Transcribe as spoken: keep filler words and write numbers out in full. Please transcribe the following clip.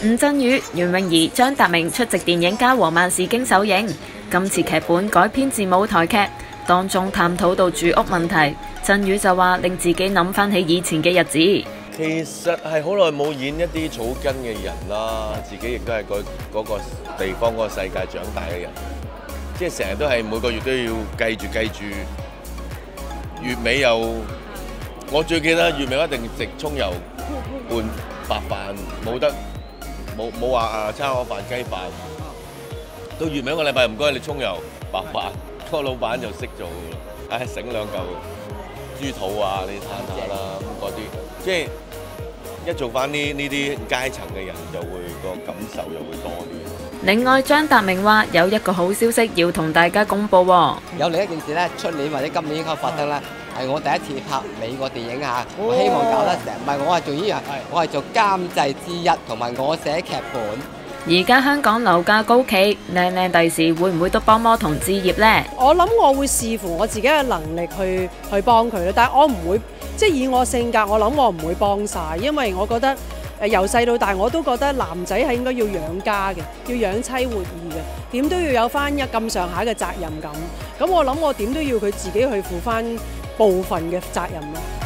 吳鎮宇、袁詠儀、張達明出席電影《家和萬事興》首映。今次劇本改編自舞台劇，當中探討到住屋問題。鎮宇就話令自己諗翻起以前嘅日子。 其實係好耐冇演一啲草根嘅人啦，自己亦都係嗰嗰個地方嗰個世界長大嘅人，即係成日都係每個月都要計住計住，月尾又我最記得月尾一定食葱油拌白飯，冇得冇冇話啊餐河飯雞飯。到月尾一個禮拜唔該你葱油白飯，個老闆就識做㗎啦，唉醒兩嚿豬肚啊你攤下啦咁嗰啲，即係一做翻呢呢啲階層嘅人就會個感受又會多啲。 另外張達明話有一個好消息要同大家公佈喎。 有另一件事咧，出年或者今年應該發生啦，係我第一次拍美國電影嚇，我希望搞得成，唔係我係做演員，我係做監製之一，同埋我寫劇本。 而家香港樓價高企，靚靚第時會唔會都幫魔童置業呢？ 我諗我會視乎我自己嘅能力去去幫佢咯，但係我唔會即係以我性格，我諗我唔會幫晒，因為我覺得誒由細到大我都覺得男仔係應該要養家嘅，要養妻活兒嘅，點都要有翻一咁上下嘅責任感。咁我諗我點都要佢自己去負翻部分嘅責任咯。